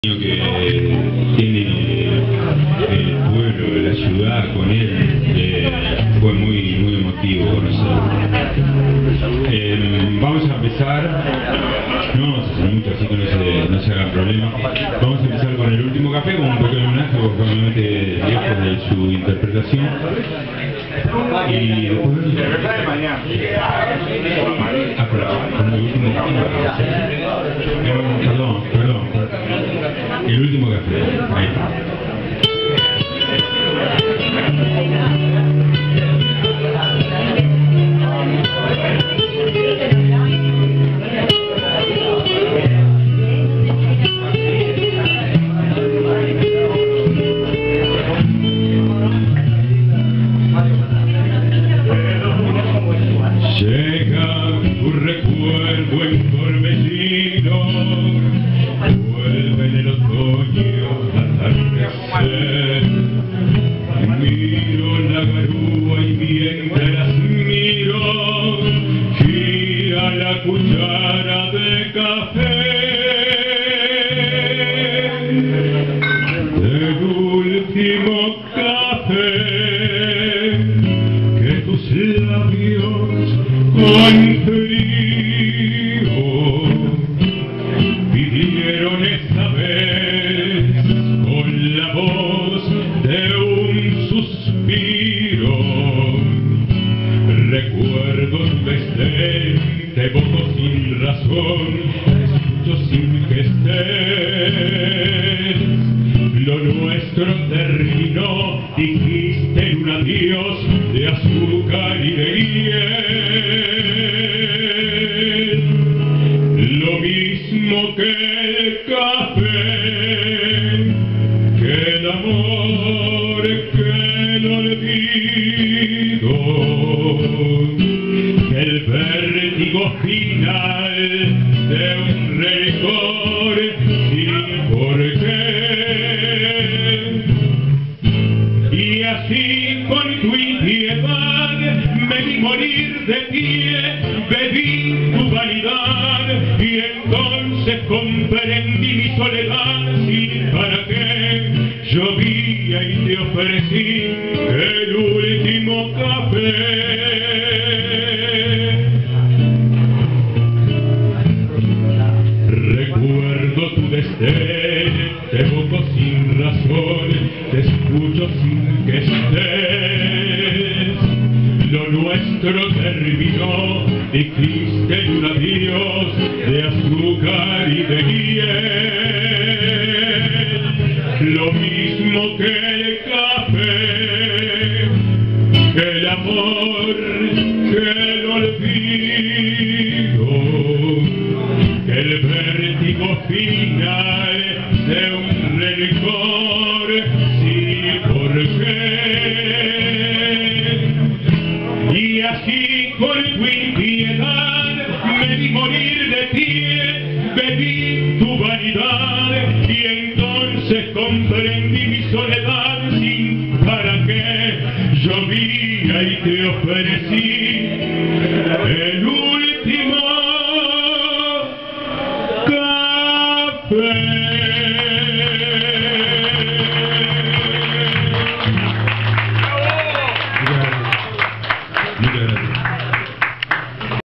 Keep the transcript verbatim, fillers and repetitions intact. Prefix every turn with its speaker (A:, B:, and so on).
A: que tiene el pueblo, la ciudad con él, eh, fue muy muy emotivo conocerlo. Eh, vamos a empezar, no vamos a hacer mucho, así que no se, no se hagan problema. Vamos a empezar con el último café, con un pequeño homenaje, probablemente lejos de su interpretación. Y después ah, con el último café. Perdón, perdón. El último café. Ahí está. Llega tu recuerdo en torbellino, vuelve en el otoño al atardecer. Miro la garúa y mientras miro, gira la cuchara de café. Del último café que tus labios con frío pidieron esa vez con la voz de un suspiro. Recuerdo tu desdén, te evoco sin razón, te escucho sin que estés. Lo nuestro terminó, dijiste un adiós de azúcar y de hiel. Lo mismo que el café, que el amor, que el olvido, que el vértigo final de un rencor sin por qué. Y así con tu impiedad me vi morir de pie, bebí tu vanidad y entonces comprendí mi soledad sin para qué. Llovía y te ofrecí el último café. Recuerdo tu desdén, te evoco sin razón, te escucho sin que estés. Lo nuestro terminó, dijiste un adiós de azúcar y de hiel. Lo mismo que el café, que el amor, que el olvido, que el vértigo final de un rencor sin por qué. Y así con tu impiedad me vi morir de pie, bebí tu vanidad y entonces comprendí mi soledad sin para qué. Llovía y te ofrecí el último café.